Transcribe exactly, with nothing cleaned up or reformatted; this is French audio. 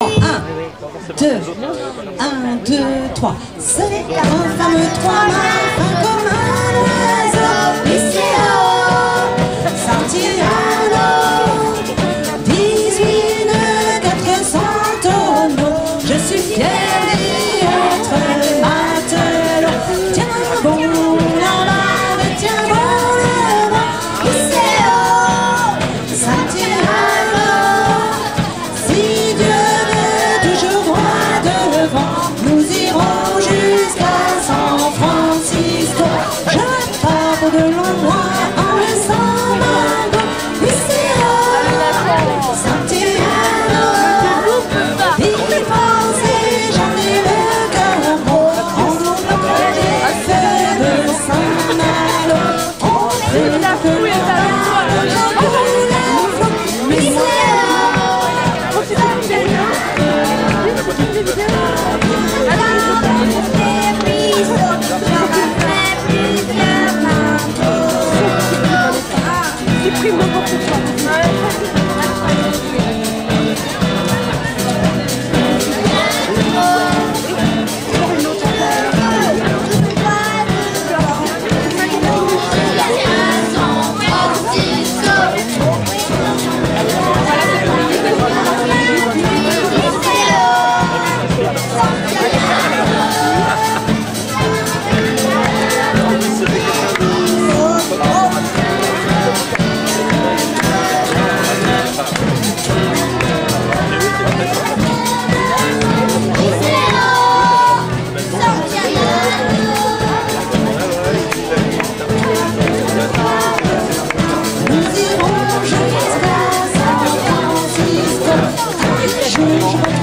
deux, un, deux, trois. Ce n'est qu'un fameux trois mains comme un oiseau lycéen. Santillano, dix-huit nœuds, quatre cents tonneaux. Je suis fier d'y être matelot. Tiens bon la lave, tiens bon le vent. Lycéen, Santillano, si Dieu nous irons jusqu'à San Francisco. Je pars de loin en laissant ma go. Lycéen, Santillano, d'y penser, j'en ai le cœur gros. On ouvre les feux de Saint-Malo. On fait la foule et la foule. Lycéen, nous irons jusqu'à San Francisco.